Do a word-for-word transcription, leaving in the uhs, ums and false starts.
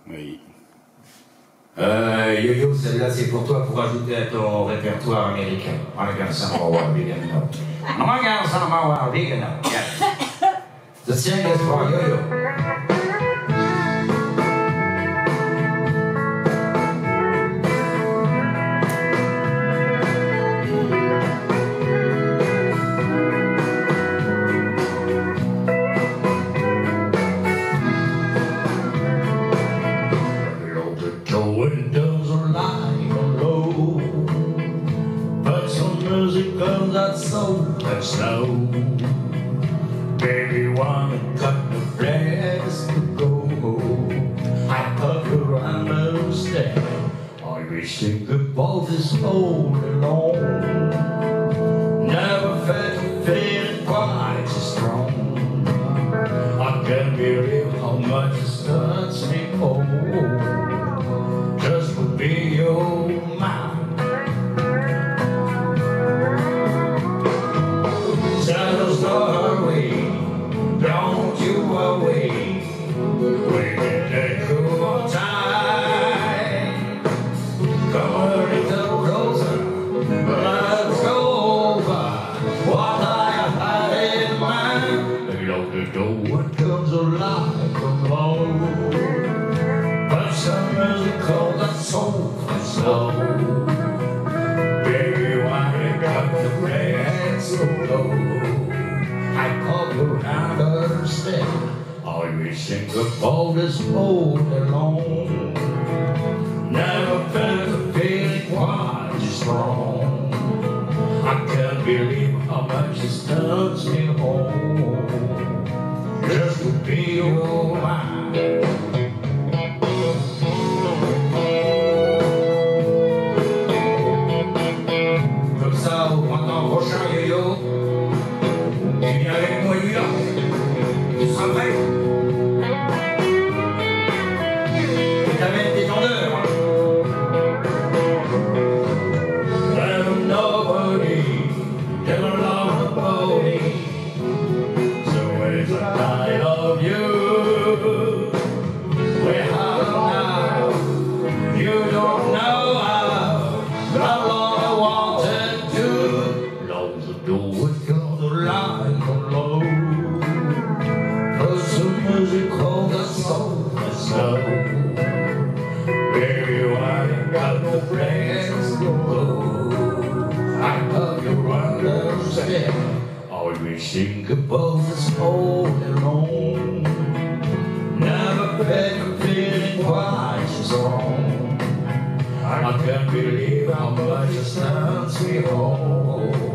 Oui. Euh, Yo-Yo, celle-là c'est pour toi, pour ajouter à ton répertoire américain. I'm gonna somehow want big enough. I'm gonna somehow want big enough. Yeah. The sing is for Yo-Yo. Windows are lying low, but some music comes out so much slow. Baby, wanna cut the grass to go. I put her understand. I wish you could both is all alone. Never felt a feeling quite so strong. I can't believe how much it touched me. Oh, just to be your man. Shadows far away, don't you away. We can take cool time. Come a little closer, let's go over what I had in mind. Baby, lock the door, what comes alive from home. But some music called that soul and slow. Baby, why you got the red so low? I hope you understand. I wish you could hold this hold alone. Never felt the feeling quite so strong. I can't believe how much it turns me home. Just to be your man. Maintenant, prochain Yo-Yo, tu viens avec moi New York, tu seras prêt? Tu t'amènes tes tendeurs. There's nobody can love nobody, so it's a kind of you. We have now, you don't know how, how long I wanted to. Close the door, it's gonna lie on low. Put some music on the soul and slow. Baby, why you got the friends to go? I hope you understand. I wish think about this all alone. Never felt a feeling quite so strong. I can't believe how much it turns me home.